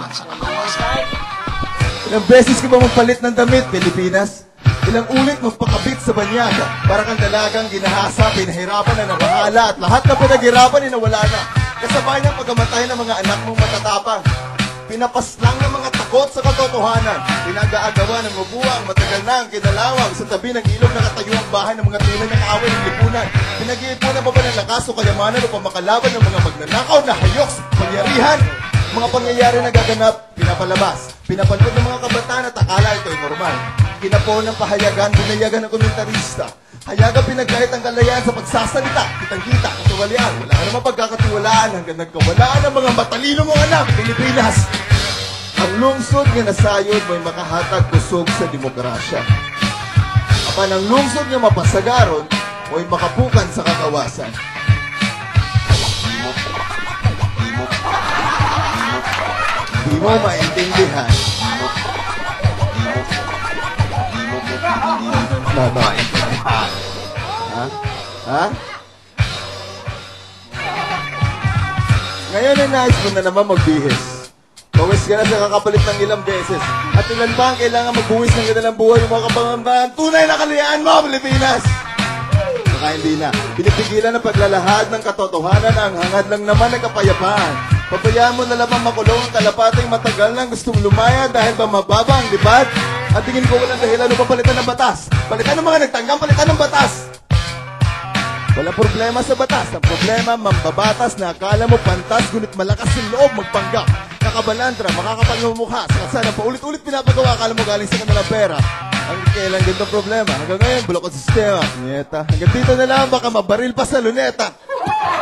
Ilang beses ka ba magpalit ng damit, Pilipinas? Ilang ulit magpakabit sa banyaga para kang dalagang ginahasa, pinahirapan na nabahala at lahat na pinaghirapan ay nawala na. Kasabay ng pagkamatay ng mga anak mong matatapang. Pinapaslang ng mga takot sa katotohanan. Pinag-aagawa ng mabuwang matagal na ang kinalawang sa tabi ng ilog nakatayo ang bahay ng mga tunay ng kaaway ng lipunan. Pinag-iipunan pa ba ng lakas o kayamanan upang makalaban ng mga magnanakaw na hayok sa pangyarihan? Mga pangyayari na gaganap, pinapalabas. Pinapanood ng mga kabataan at akala ito'y normal. Kinapon ng pahayagan, binayagan ng komentarista. Hayagang pinagkahit ang kalayaan sa pagsasalita. Kitang-kita, katiwalian. Wala ka naman pagkakatiwalaan hanggang nagkawalaan ng mga matalino mong anak, Pilipinas. Ang lungsod nga nasayod may makahatag kusog sa demokrasya. Apan ang lungsod nga mapasagaron mo'y makapukan sa kakawasan. Di mo maintindihan. Ha? Ha? Ngayon ay nais mo na naman magbihis. Pawis ka na sa kakapalit ng ilang beses. At ilan ba ang kailangan magbuwis ng ganda ng buhay yung mga kapangambahan? Tunay na kalayaan mo, Pilipinas! Baka hindi na. Pinipigilan ang paglalahad ng katotohanan ang hangad lang naman ng kapayapaan. Pabayaan mo na lamang makulong ang kalapatay matagal nang gustong lumaya dahil ba mababa ang libat? At tingin ko walang dahilan upang palitan ng batas. Palitan ng mga nagtanggang, palitan ng batas. Walang problema sa batas. Ang problema, mambabatas na akala mo pantas, ngunit malakas yung loob magpanggap. Kakabalandra, makakapangumukha. Sa kasana, paulit-ulit pinapagawa, akala mo galing sa kanilang pera. Ang kailan ganito problema. Hanggang ngayon, bulok ang sistema. Nyeta. Hanggang dito na lang, baka mabaril pa sa luneta.